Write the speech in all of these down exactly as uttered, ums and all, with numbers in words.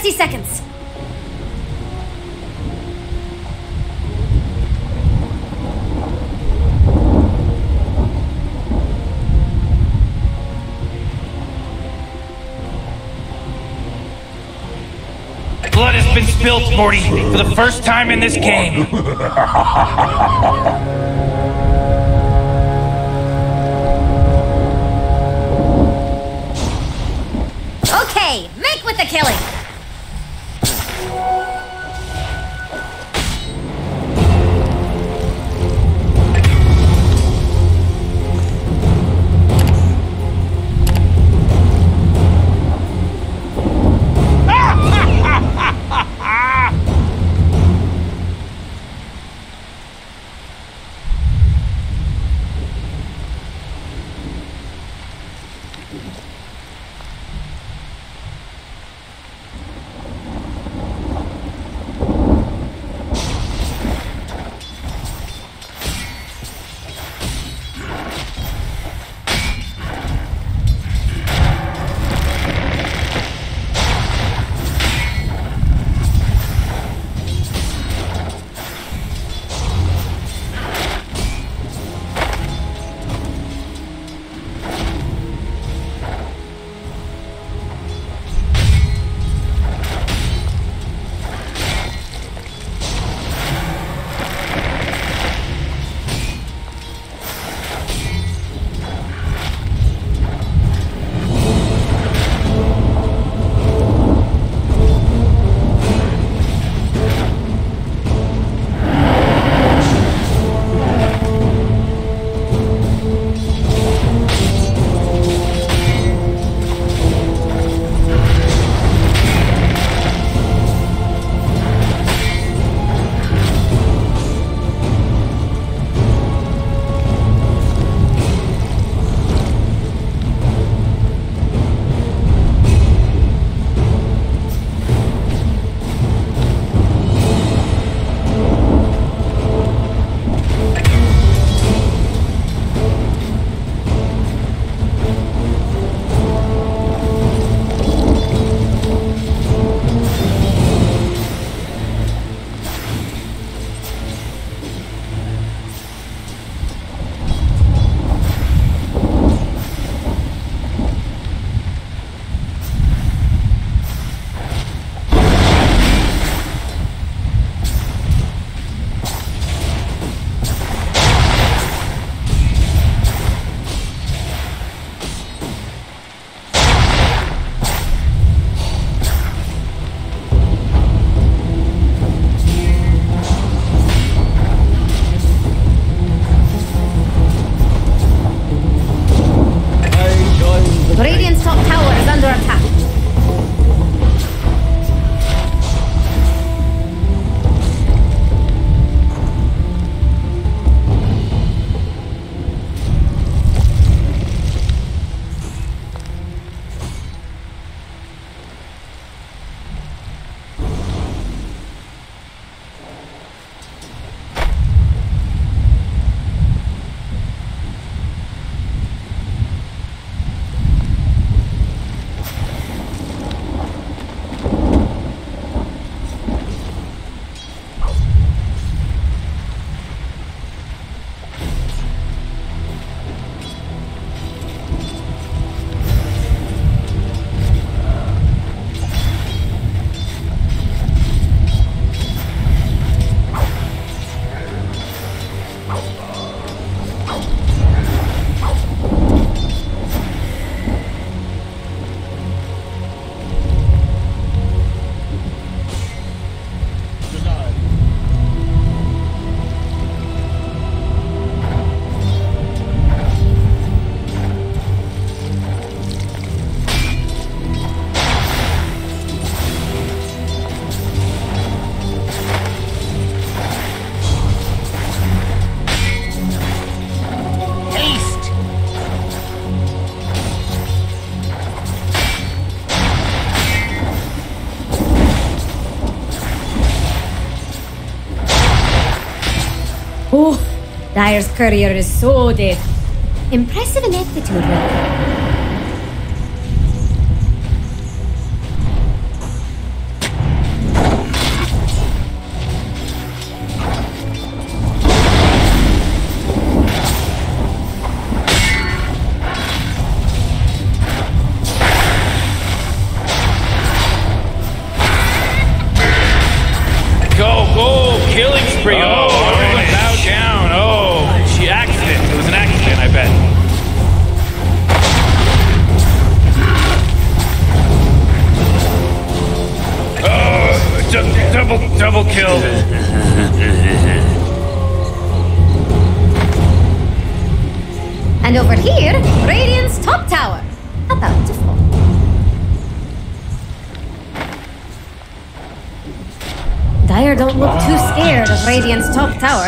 thirty seconds. Blood has been spilled, Morty, for the first time in this game. Okay, make with the killing. Radiant's top tower is under attack. Oh, Dyer's courier is so dead. Impressive ineptitude, Will. spree. Oh, everyone bowed down. Oh, she accident. It was an accident, I bet. Oh, du- double, double kill. And over here, Radiant's top tower. About to fall. Dire don't look too scared of Radiant's top tower.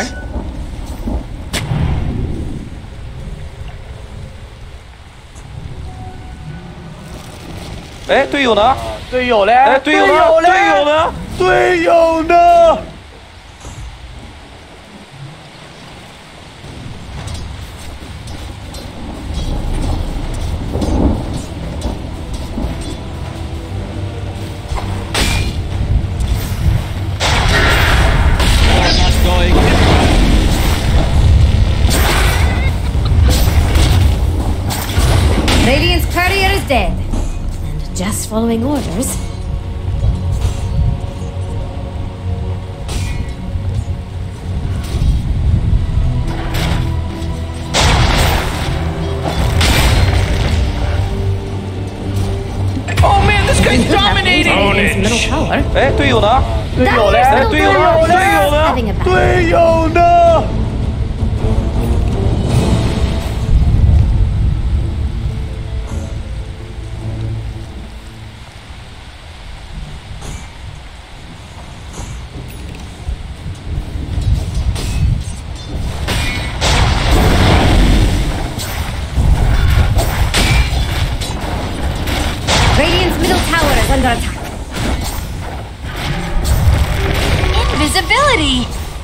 Eh, 队友呢？ 队友嘞？ 哎，队友呢？队友呢？队友呢？ Radiant's courier is dead. And just following orders. Oh man, this guy's dominating! Radiant's middle tower. 哎，队友呢？ 队友嘞？ Dire's 队 middle 友呢？ tower 队 is 友呢 having a？ battle. 队友呢？ Radiant's middle tower is under attack. Invisibility!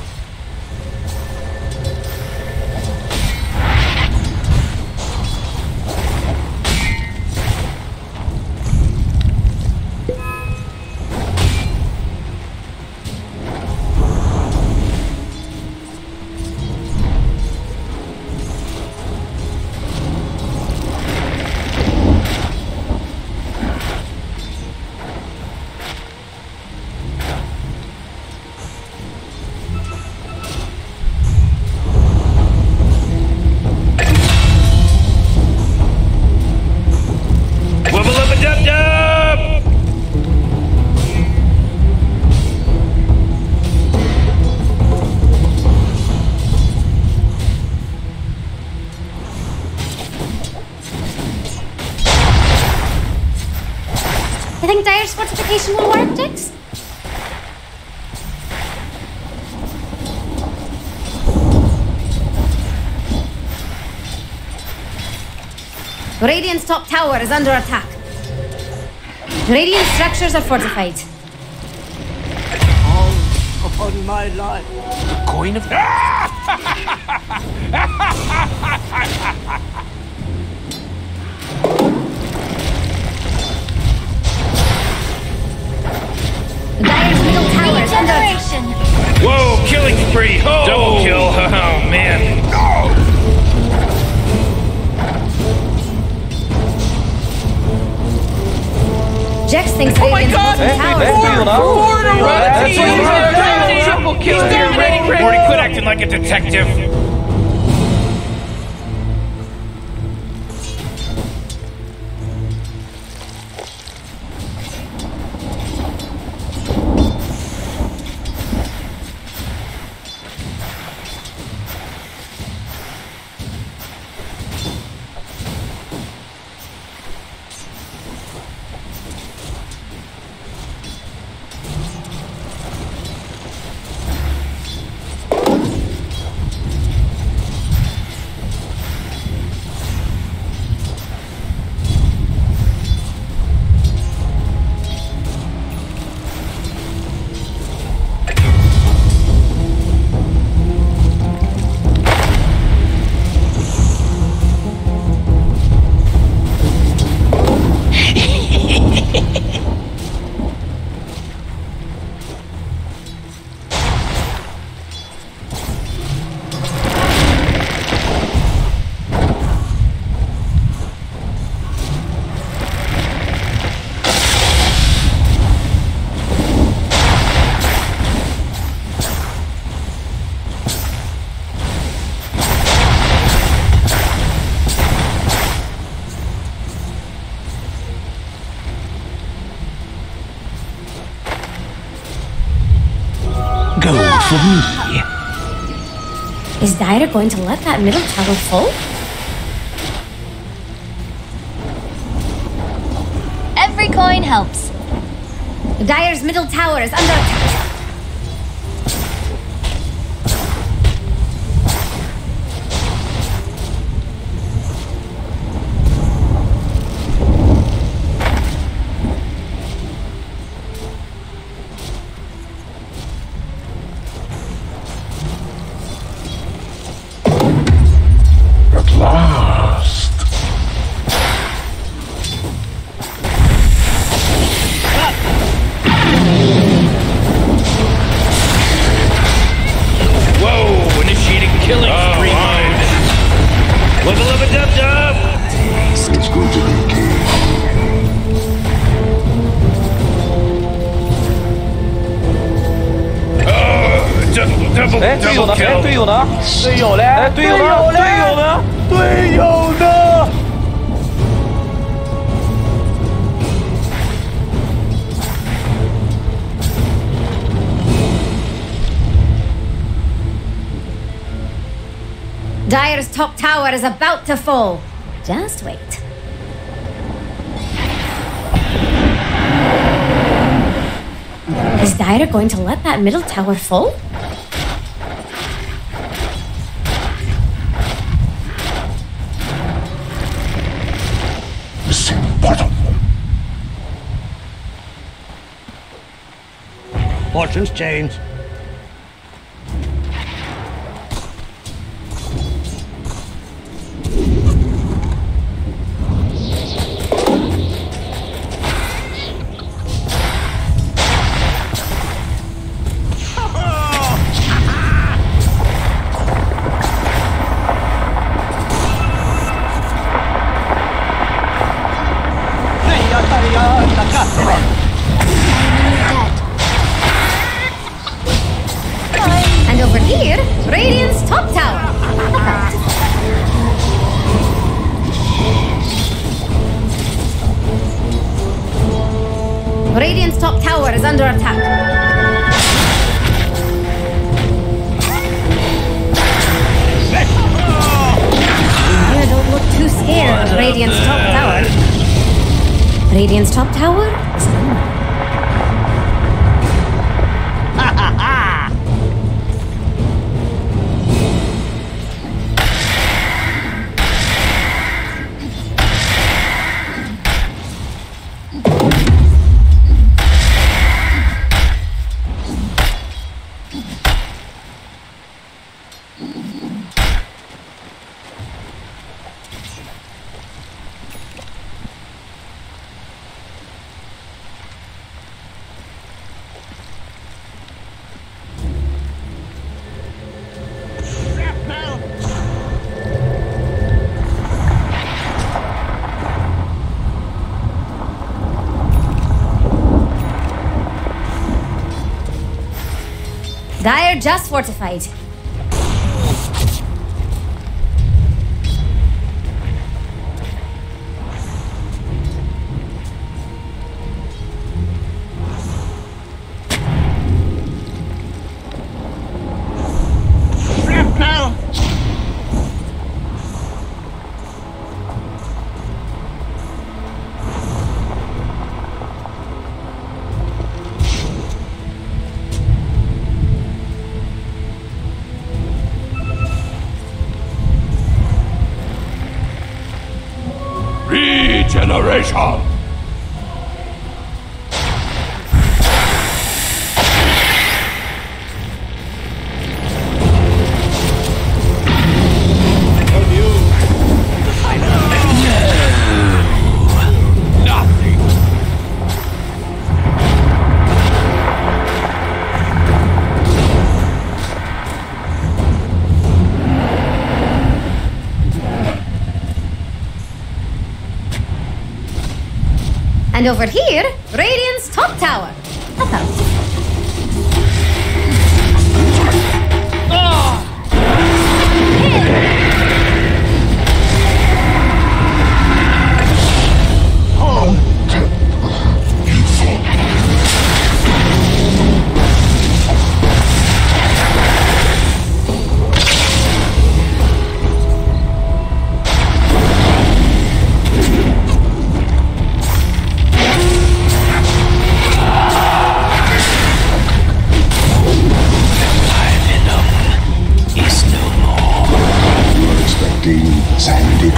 Wubble up a dub dub! You think Dire's fortification will work, Jix? Radiant's top tower is under attack. Radiant structures are fortified. Upon my life. Coin of... Dire's middle tower is under attack. Regeneration! Whoa, killing spree. Oh. Double kill. Oh, man. Jax thinks Oh my Radiant's god! middle tower eh, is 队友呢？ Four in a row! Eh, He's 队友呢？ dominating! 队友呢？ Triple kill! He's dominating! Morty, quit acting like a detective. Go for me. Is Dire going to let that middle tower fall? Every coin helps. Dire's middle tower is under attack. Double, 哎，队友呢？ double 哎，队 kill. 友呢？ 队友嘞？ 哎，队友呢？队友呢？队友呢？ Dire's top tower is about to fall. Just wait. Is Dire going to let that middle tower fall? Missing bottom. Fortune's changed. And over here, Radiant's top tower. About to fall. Radiant's top tower is under attack. You don't look too scared of Radiant's top tower. Radiant's top tower is under. Dire just fortified. Regeneration! And over here, Radiant's top tower. About.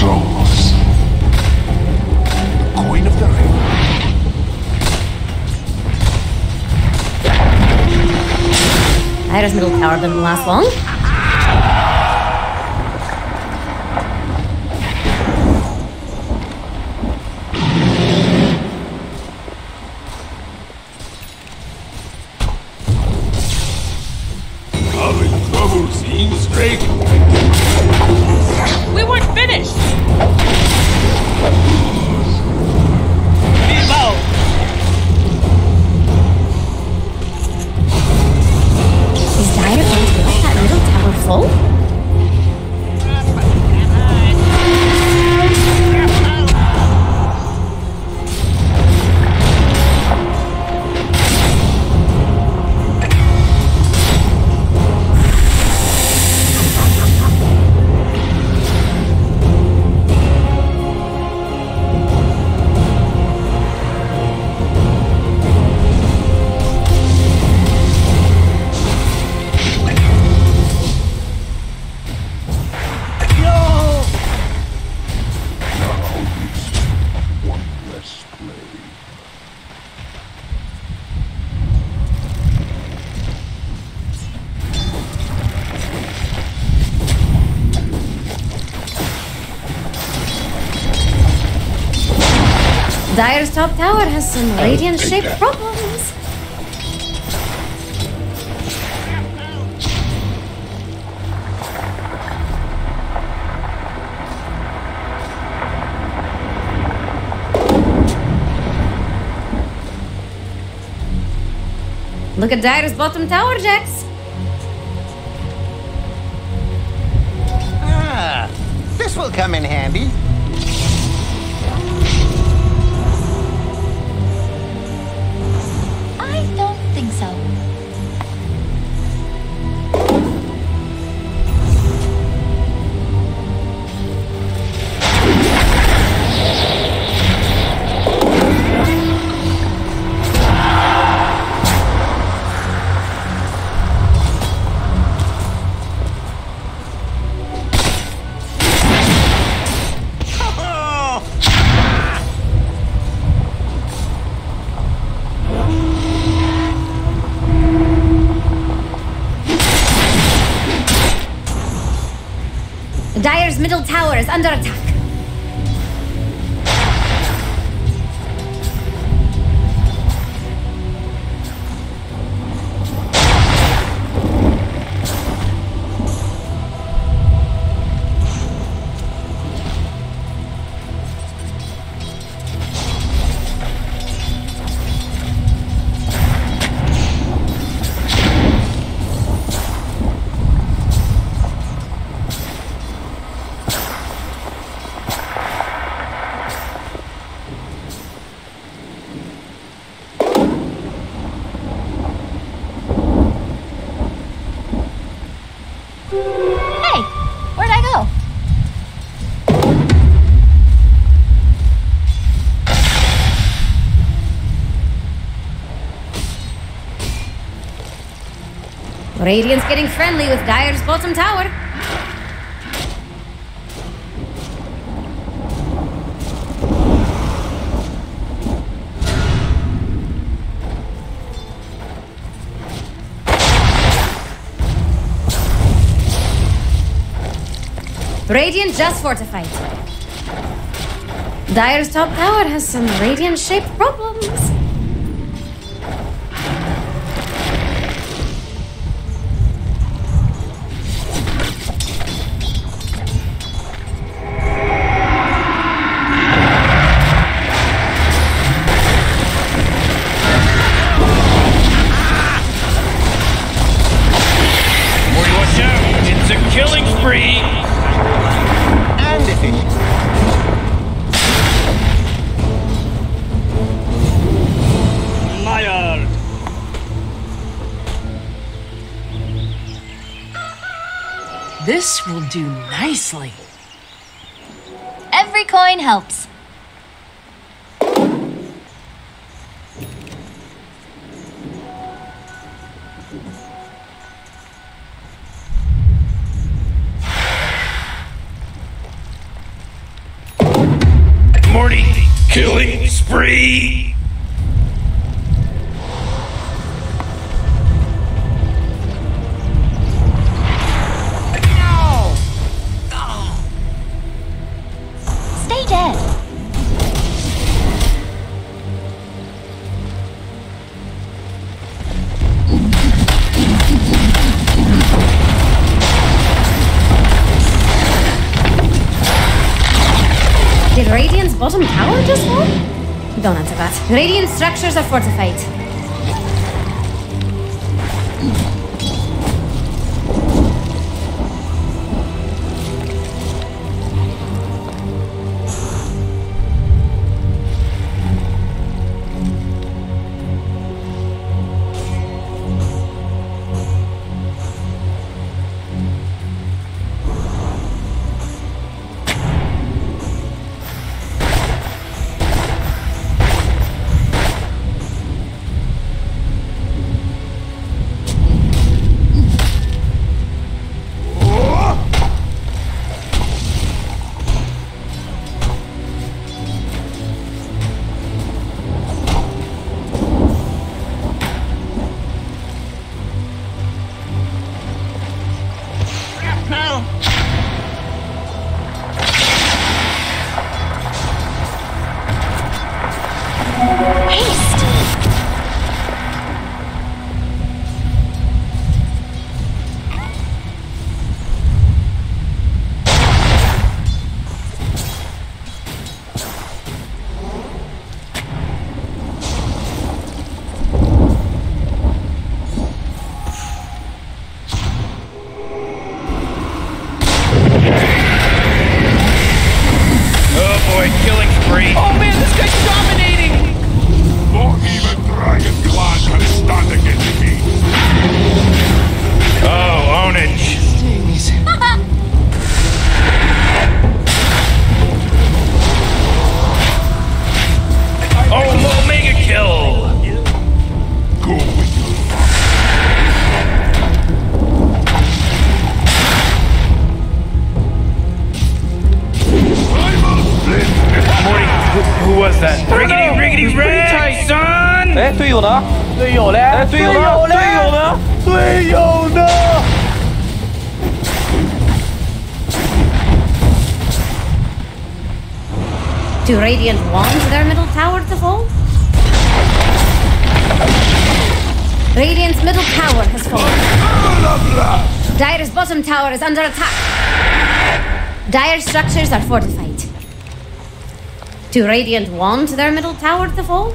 controls. Coin of the ring. Iris middle tower didn't last long. Having trouble seeing straight. We weren't finished! Is Dire going to let that middle tower fall? Dire's top tower has some radiant-shaped problems. Look at Dire's bottom tower, Jax. Ah, this will come in handy. I don't think so. Dire's middle tower is under attack. Hey, where'd I go? Radiant's getting friendly with Dire's bottom tower. Radiant just fortified. Dire's top tower has some radiant-shaped problems. Watch out! It's a killing spree! And efficient. Mired. This will do nicely. Every coin helps. Killing spree! Stay dead. Did Radiant's bottom tower just fall? Don't answer that. Radiant structures are fortified. Do Radiant want their middle tower to fall? Radiant's middle tower has fallen. Dire's bottom tower is under attack. Dire structures are fortified. Do Radiant want their middle tower to fall?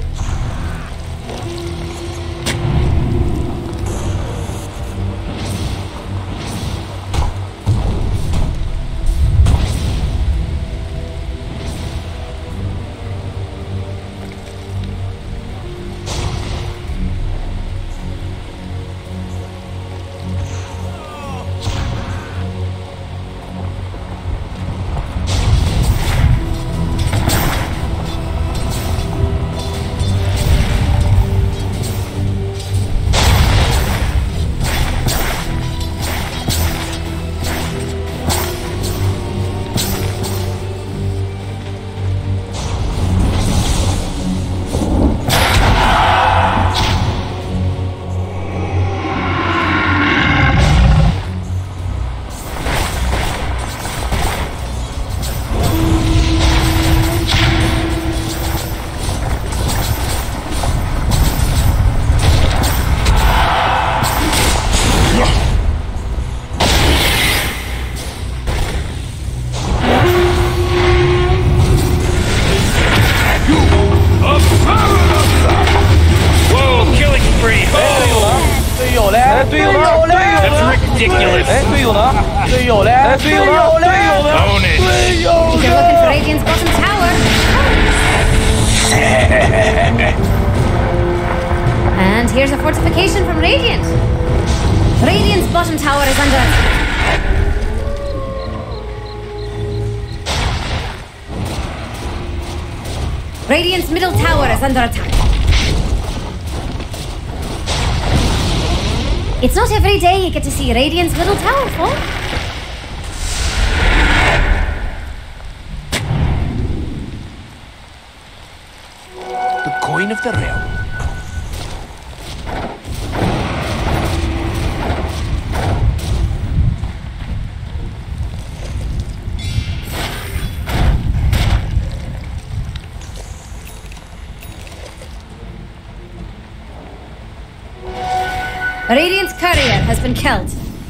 ridiculous. Own it. If you're looking for Radiant's bottom tower. And here's a fortification from Radiant. Radiant's bottom tower is under attack. Radiant's middle tower is under attack. It's not every day you get to see Radiant's middle tower fall. queen of the realm. Radiant's courier has been killed.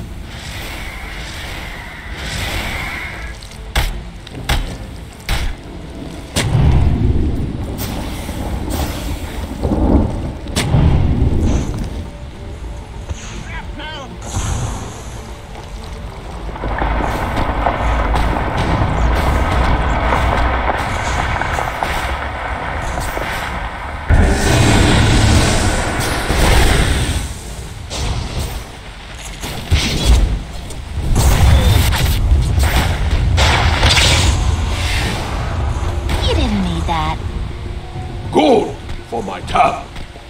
Gold for my tower.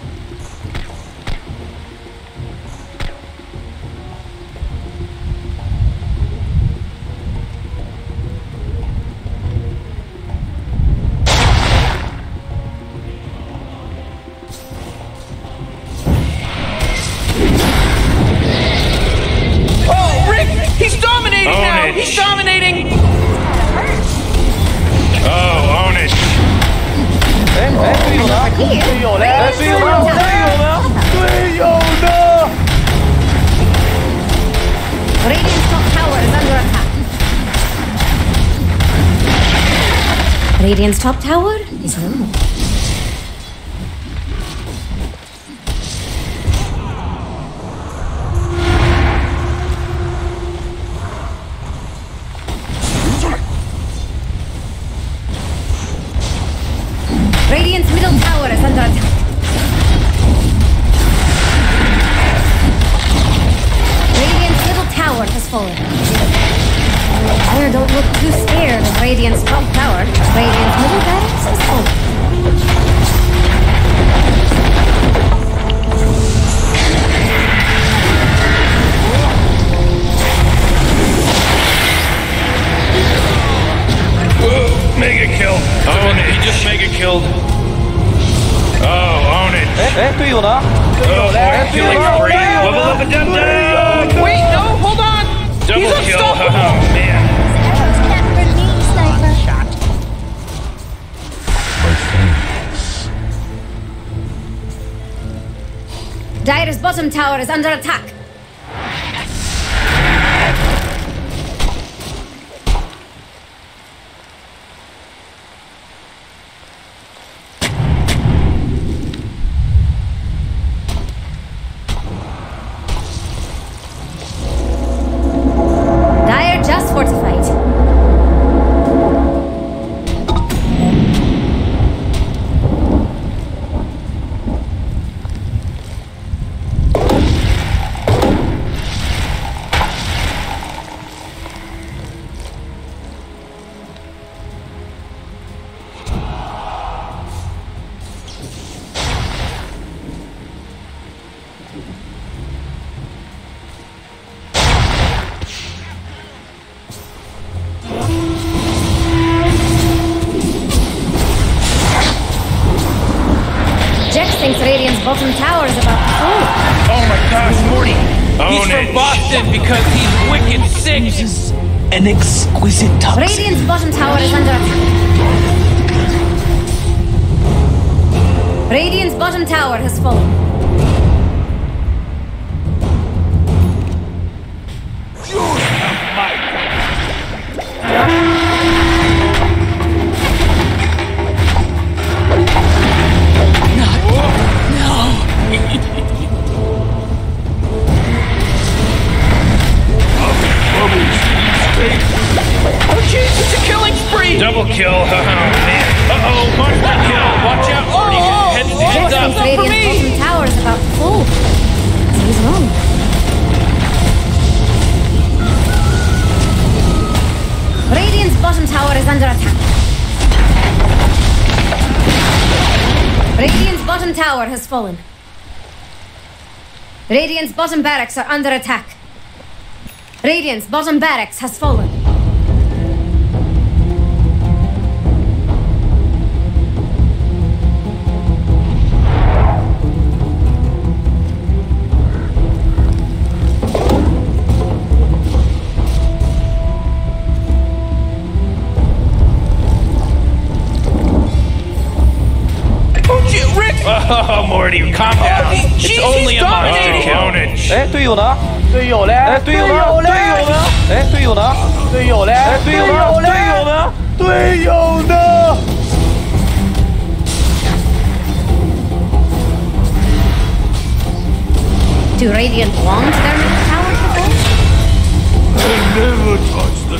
Oh, Rick! He's dominating Own now! it. He's dominating! Oh, own it. Radiant's top tower is under attack. Radiant's top tower is low. Radiant's middle tower is under attack. Radiant's middle tower has fallen. Fire don't look too scared of Radiant's top tower. Radiant's middle barracks has fallen. Whoa, mega kill. Own it. He just mega killed. Oh, own it. Oh, boy, killing spree. Level up a dum dum. Wait, no, hold on! Double He's kill. unstoppable! Oh, man. Arrows can't hurt me, sniper. Dire's bottom tower is under attack. Dire just fortified. Jex thinks Radiant's bottom tower is about to fall. Oh my gosh, Morty! Own He's from it. Boston because he's wicked sick! An exquisite toxin. Radiant's bottom tower is under attack. Radiant's bottom tower has fallen. Oh jeez, it's a killing spree! Double kill. Oh, man. Uh-oh, monster kill. Watch out, Morty. Heads, Jex heads thinks up. Radiant's bottom tower is about to fall. He's wrong. Radiant's bottom tower is under attack. Radiant's bottom tower has fallen. Radiant's bottom barracks are under attack. Radiant's bottom barracks has fallen. Morty, calm down. It's She's only a monster dominating. carnage. 哎，队友呢？队友嘞？哎，队友呢？队友呢？哎，队友呢？队友嘞？哎，队友呢？队友呢？队友呢？ Do Radiant want their middle tower to fall? I never touch the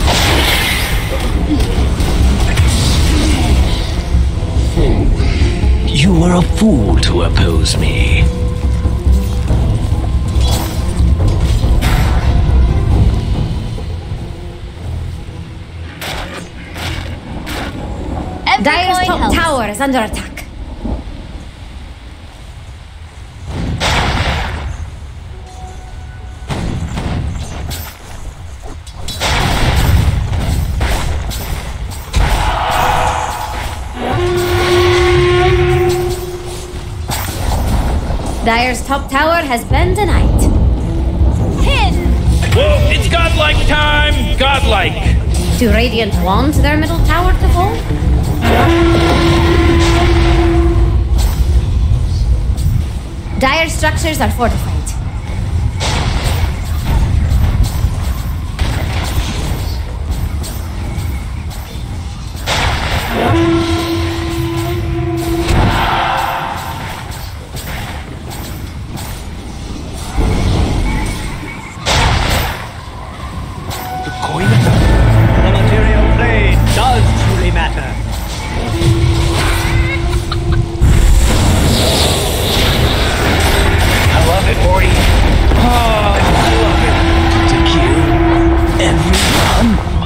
You were a fool to oppose me. Every Dire's coin top helps. tower is under attack. Dire's top tower has been denied. Pin! Whoa, it's godlike time! Godlike! Do Radiant want their middle tower to fall? Dire structures are fortified. The material played does truly matter. I love it, Morty. Oh, I love it. To kill everyone.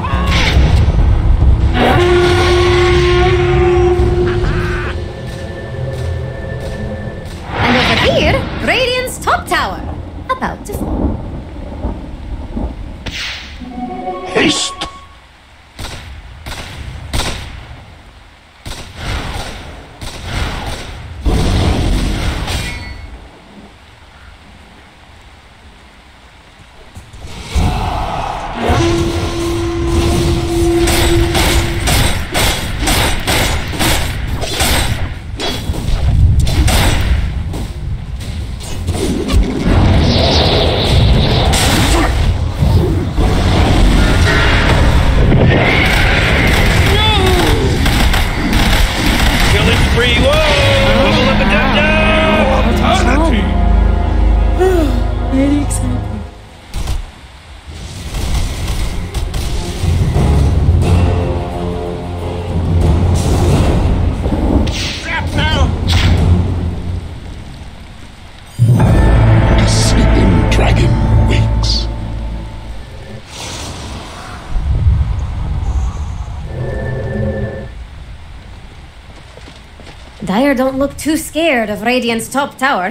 And over here, Radiant's top tower. About to fall. haste. Killing spree, whoa! Wubble up and down, down! Very exciting. The sleeping dragon wakes. Dire don't look too scared of Radiant's top tower.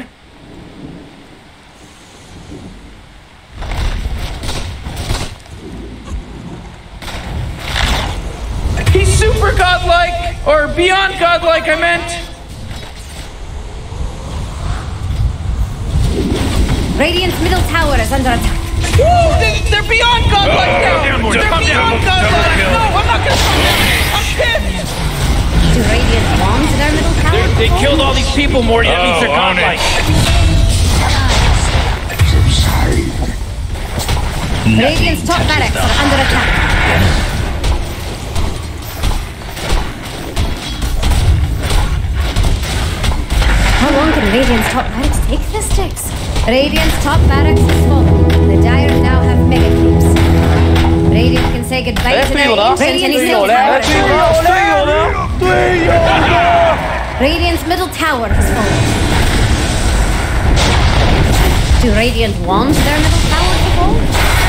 He's super godlike! Or beyond godlike, I meant! Radiant's middle tower is under attack. Woo! They, they're beyond godlike Oh, now! calm down, Morty, They're calm down. beyond godlike! Double kill. No, I'm not gonna stop them! I'm pissed! Do Radiant want their middle tower They, to they fall? killed all these people, Morty. That means they're Oh, own it. godlike. Radiant's top barracks are under attack. How long can Radiant's top barracks take this, Jax? Radiant's top barracks is full. The Dire now have mega creeps. Radiant can say goodbye Eh, to their 队友呢？ ancient 队 and 友 still 嘞？哎， tower. 队友呢？队友呢？队友呢？ Radiant's middle tower has fallen. Do Radiant want their middle tower to fall?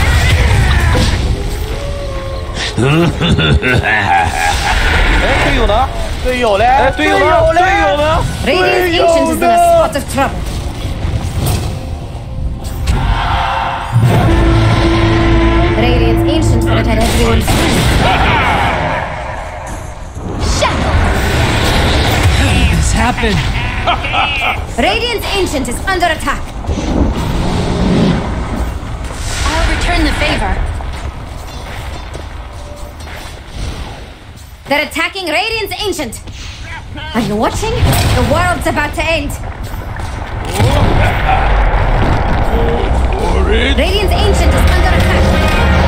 哎，队友呢？队友嘞？哎，队友呢？队友呢？ Radiant's ancient is in a spot of trouble. Radiant's ancient would have had everyone free. This happened. Radiant's ancient is under attack. I'll return the favor. They're attacking Radiant's ancient. Are you watching? The world's about to end. For it. Radiant's Ancient is under attack.